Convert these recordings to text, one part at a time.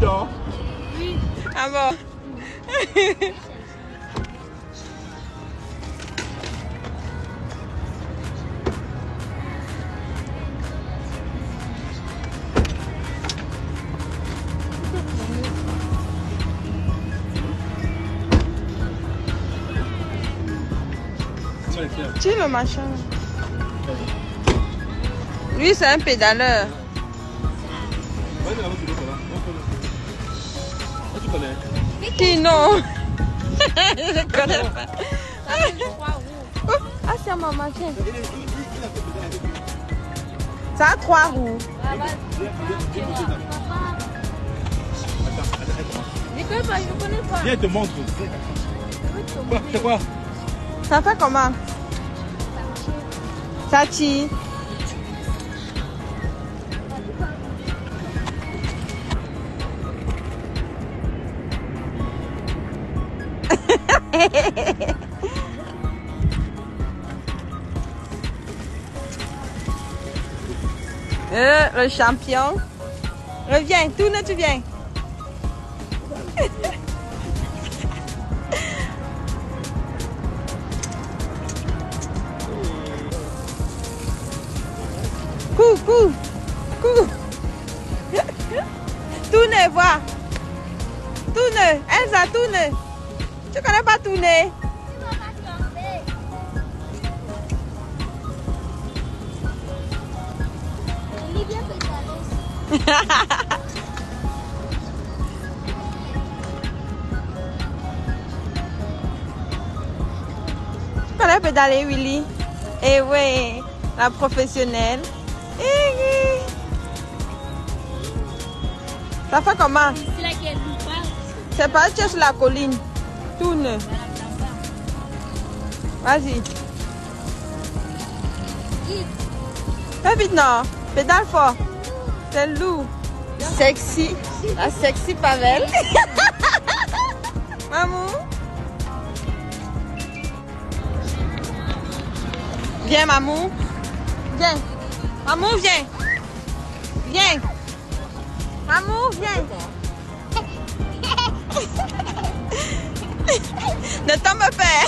dehors? Oui. Ah bon? Tu es le machin. Lui, c'est un pédaleur. Tu connais? Qui non? Je connais pas. Ah, c'est maman, tiens. Ça a 3 roues. Je connais pas, je connais pas. Viens, te montre. C'est quoi? Ça fait comment? Ça tire. Le champion. Reviens, tourne, tu viens. Coucou. Tourne, vois. Tourne. Elsa, tourne. Tu connais pas tourner? Tu connais pédaler, Willy? Eh oui, la professionnelle. Ça fait comment? C'est pas, tu es sur la colline. Tourne. Vas-y. Fais vite, non. Pédale fort. C'est lourd. Sexy. La sexy Pavel. Maman. Viens, maman. Viens. Maman, viens. Viens. Maman, viens. Ne tombe pas.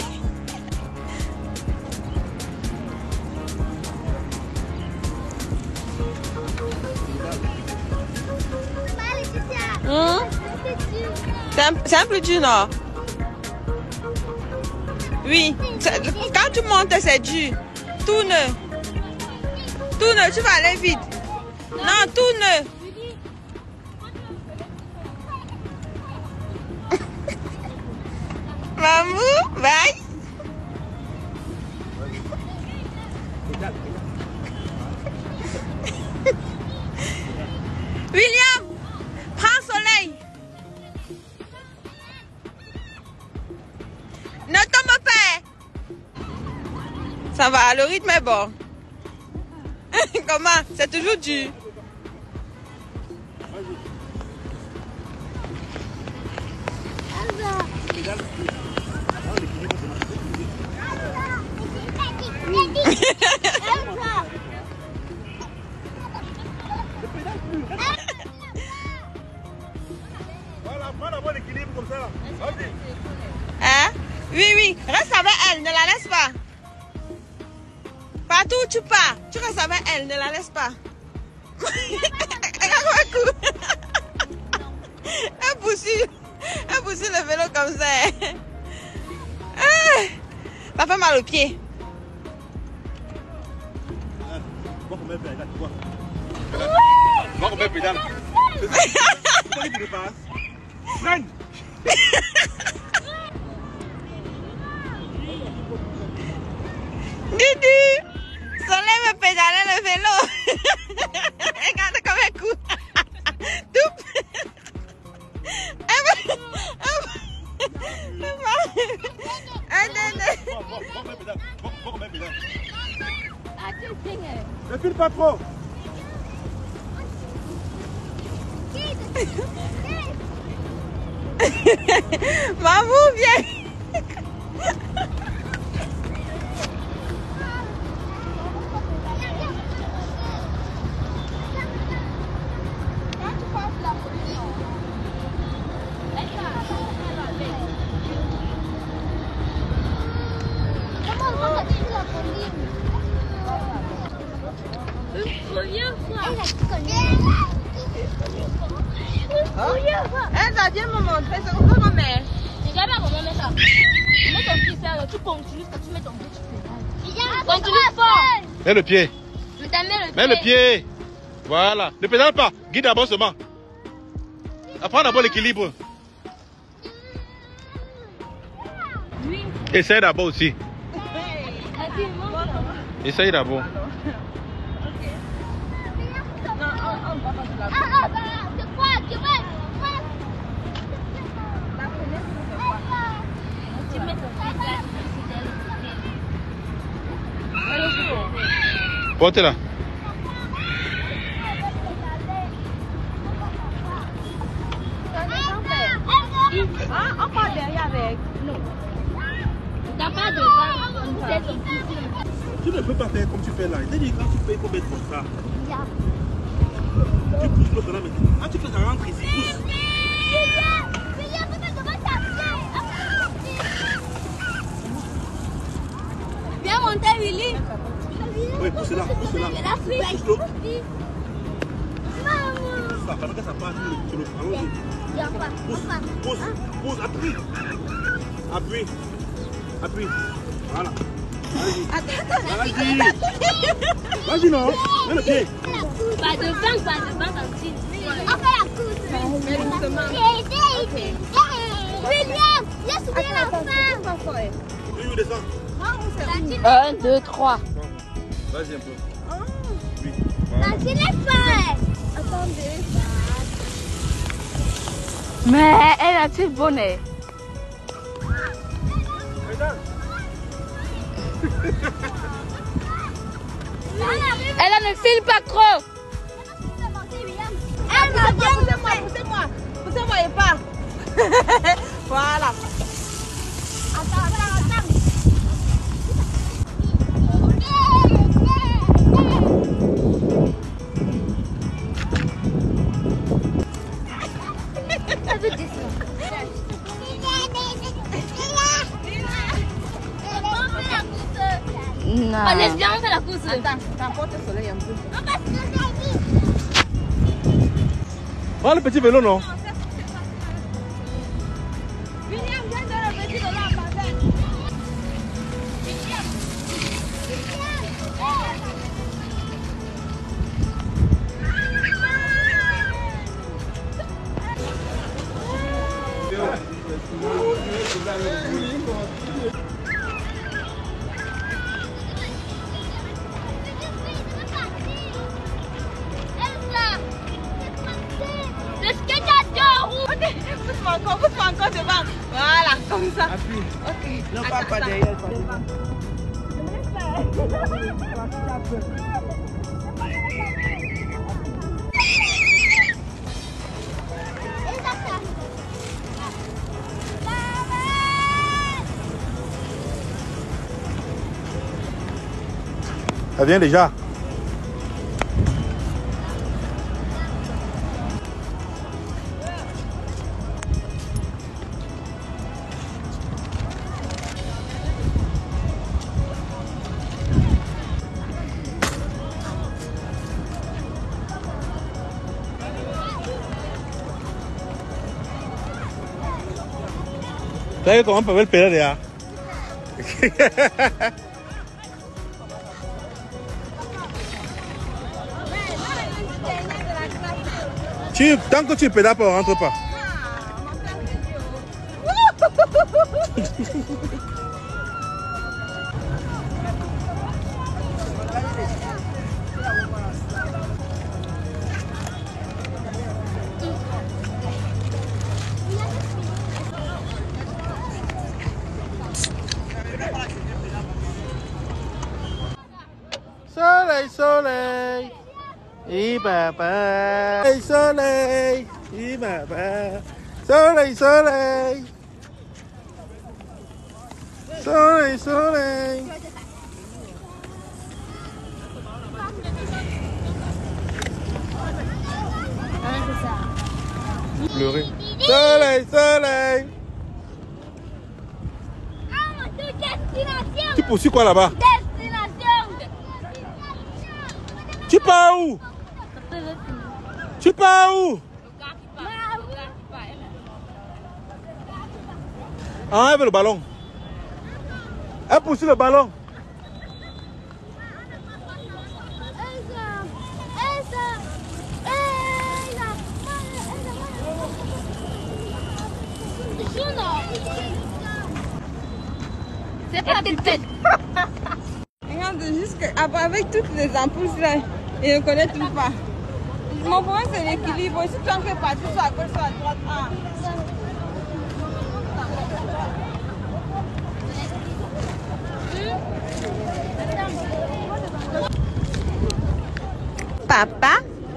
C'est un peu dur, non? Oui. Quand tu montes, c'est dur. Tourne. Tourne, tu vas aller vite. Non, tourne. Maman, bye. William, prends soleil. Ne tombe pas. Ça va, le rythme est bon. Comment? C'est toujours dur. Voilà, prends d'abord l'équilibre comme ça. Hein? Oui, reste avec elle, ne la laisse pas. Partout où tu pars, tu restes avec elle, ne la laisse pas. Elle pousse le vélo comme ça. Ça fait mal aux pieds. Bon, combien de pédales? Pourquoi tu le passes? Freine! Didi! Soleil me pédaler le vélo. Regarde comme elle court. Ne file pas trop. Maman, viens. Elle va bien me montrer ce qu'on peut mettre. Regarde comment mettre ça. Tu mets ton pied ça, tu continues, tu mets ton pied, tu pédales. Continue fort. Mets le pied. Mets le pied. Voilà. Ne pédale pas. Guide d'abord seulement. Apprends d'abord l'équilibre. Oui. Essaye d'abord aussi. Vas-y, monte. Essaye d'abord. C'est quoi? Tu mets ton pied là. Porte là. On part derrière avec. Non. T'as pas de vent. C'est ton pied. Tu ne peux pas faire comme tu fais là. C'est-à-dire quand tu fais, il faut mettre comme ça. Tu pousses l'autre là maintenant. Ah, tu fais ça rentre ici. Pousse. Viens monter, Willy. Oui, pousse là. Pousse là. Pousse-le. Ça, pendant que ça passe, tu le prends. Pousse, appuie. Appuie. Voilà. Vas-y, non. Mets le pied. Pas devant, Tantine. On fait la course. Mais doucement. William, laisse oublier la fin. Oui, descends. 1, 2, 3. Vas-y un peu. Oui. Tantine est faite. Attendez. Mais elle a tout bonnet. Elle ne file pas trop. Elle va bien. Poussez-moi et pas. Voilà. Attends. Non. Laisse bien, on fait la course. Attends, porte le soleil un peu. Prends le petit vélo, non? William, viens dans le petit vélo à Pavel. Pousse-moi encore devant. Voilà, comme ça. Appuie. Ok. Non, pas derrière. Ça vient déjà. ¿Sabes cómo Pavel pelea ya? Tant que tu pédales pas, on rentre pas. Soleil, soleil, et papa. Soleil, soleil, et papa. Soleil, soleil. Soleil, soleil. Pleurer. Soleil, soleil. Tu poursuis quoi là-bas? Tu pars où? Tu pars où? Ah, elle veut le ballon. Elle poursuit le ballon. C'est pas tes têtes. Regarde, avec toutes les ampoules là, il ne connaît tout pas. Mon problème c'est l'équilibre. Si tu en fais partie, soit à gauche, soit à droite. Ah. Papa.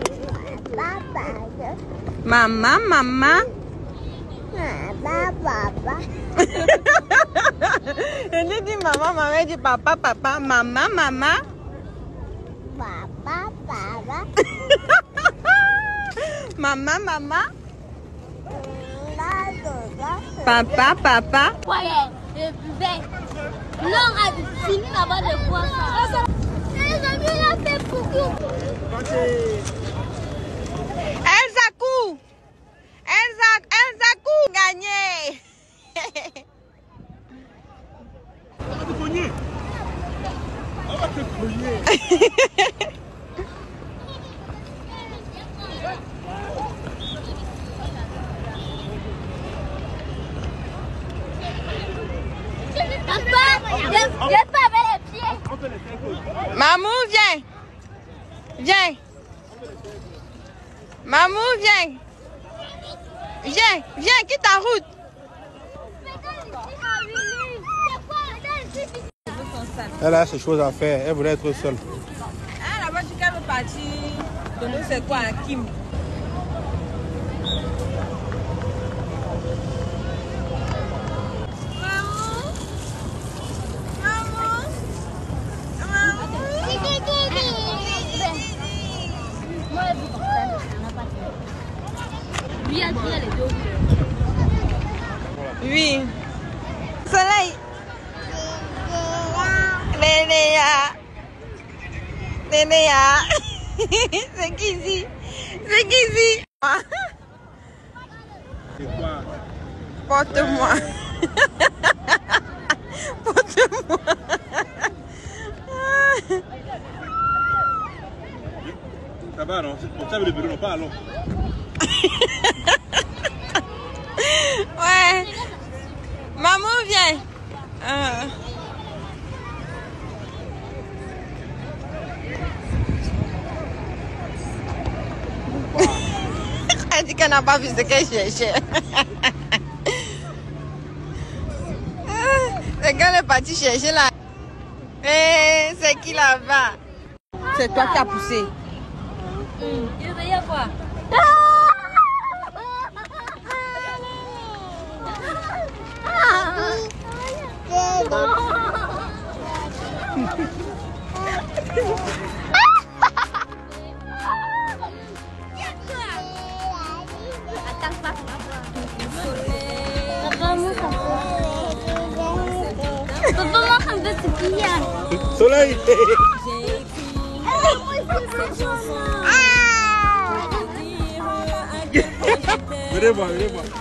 Maman, maman. Papa. Elle dit maman, maman, elle dit papa, papa, maman, maman. Papa, papa. Maman, maman. Papa, papa. Ouais, non, fini là-bas de voir ça. Les amis, il a fait beaucoup. Elsa Kou. Elsa Kou gagné. On va te cogner. On va te cogner. Papa, je peux avec les pieds. Mamou, viens. Viens. Mamou, viens. Viens, viens, quitte ta route. Elle a ses choses à faire. Elle voulait être seule. Ah, là-bas, tu calmes partir. De nous, c'est quoi, un Kim? Oui. Soleil. Nénéa. Nénéa. C'est qui ici? C'est qui ici? C'est quoi? Porte-moi. Porte-moi. Ça va, non? On savait le bureau, non pas alors. Ouais. Maman, viens. Elle dit qu'elle n'a pas vu ce qu'elle cherchait. C'est qu'elle est partie chercher là. Eh, c'est qui là-bas? C'est toi qui as poussé. Il veut y avoir. Soleil. Venez voir, venez voir.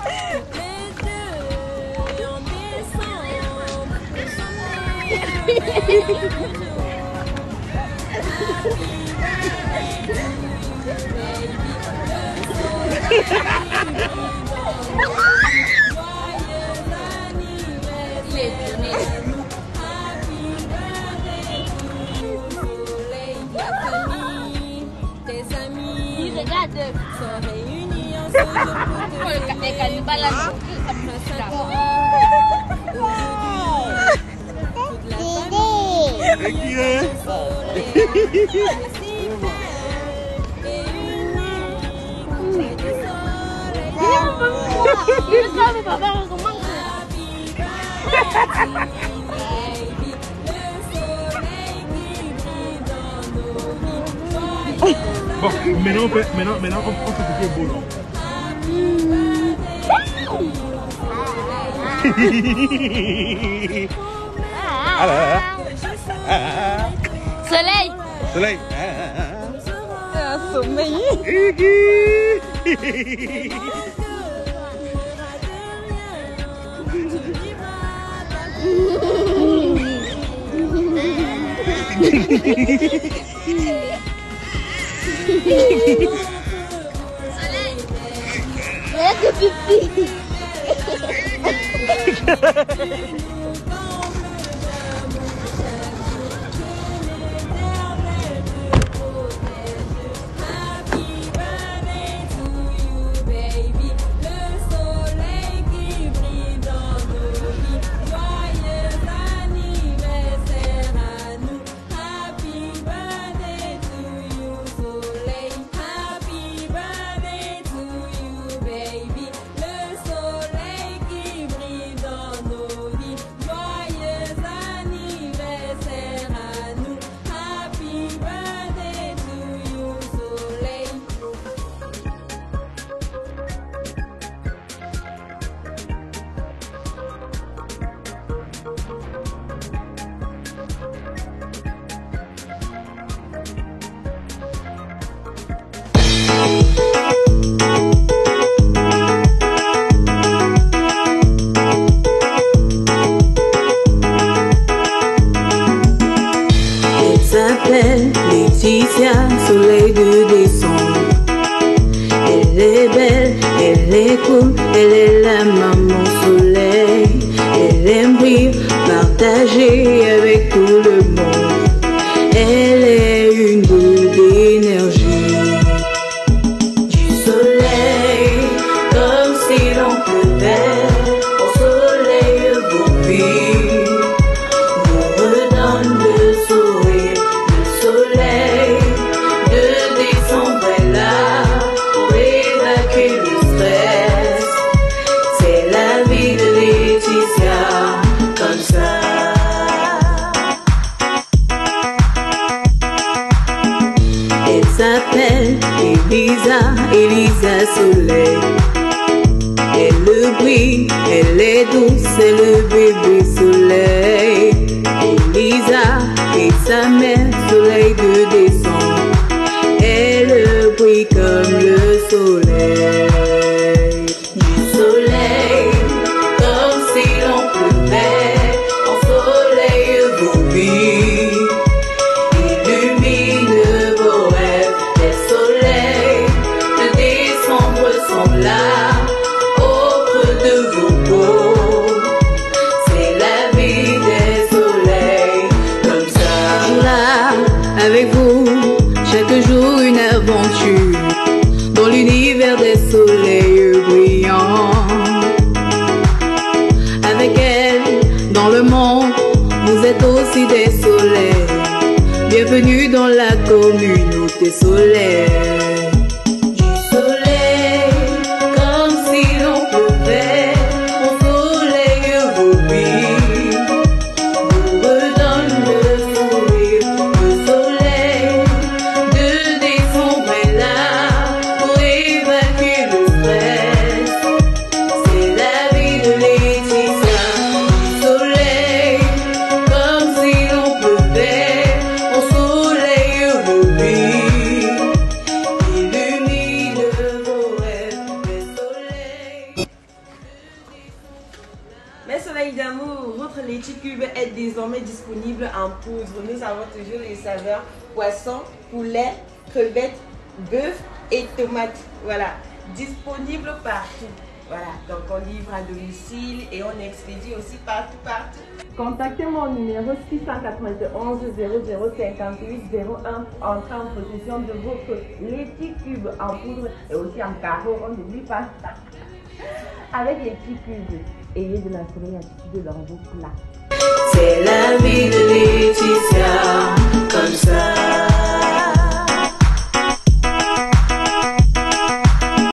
Regarde. Les cannibales là, ça me fait ça. Et qui est? Bon, maintenant on peut se faire beau, non? Soleil. Soleil. C'est un sommeil. Rien que pipi. Laetitia, soleil de décembre. Elle est belle, elle est cool, elle est la maman soleil. Elle aime rire, partager avec tout le monde. Elle est une boule d'énergie. Du soleil, comme si l'on pleuvait. Au soleil, vos vies vous redonne le sourire. Le soleil de décembre est là pour évacuer le stress. C'est la vie de Laetitia, comme ça. Elle s'appelle Elisa Soleil. Elle brille, elle est douce, c'est le bébé soleil. Elisa et sa mère, soleil de décembre. Elle brille comme le soleil. Du soleil, comme si l'on pleuvait. En soleil, vos vies illumine vos rêves. Les soleils de décembre sont là, au creux de vos peaux. C'est la vie des soleils, comme ça. Là, avec vous, chaque jour une aventure, dans l'univers des soleils brillants. Avec elle, dans le monde, vous êtes aussi des soleils. Bienvenue dans la communauté soleil. Du soleil, comme si l'on pleuvait. Au soleil, vos vies vous redonne le sourire. Le soleil de décembre est là pour évacuer le stress. C'est la vie de Laetitia. Du soleil, comme si l'on pleuvait. Au soleil, vos vies illumine vos rêves. Les soleils. Mes soleils d'amour, votre Laeticube est désormais disponible en poudre. Nous avons toujours les saveurs poisson, poulet, crevettes, bœuf et tomates. Voilà, disponible partout. Voilà, donc on livre à domicile et on expédie aussi partout. Contactez mon numéro 691 0058 01 pour entrer en possession de votre Laeticube en poudre et aussi en carreau. On n'oublie pas ça. Avec Laeticube, ayez de la soleil attitude dans vos plats. C'est la vie de Laetitia, comme ça.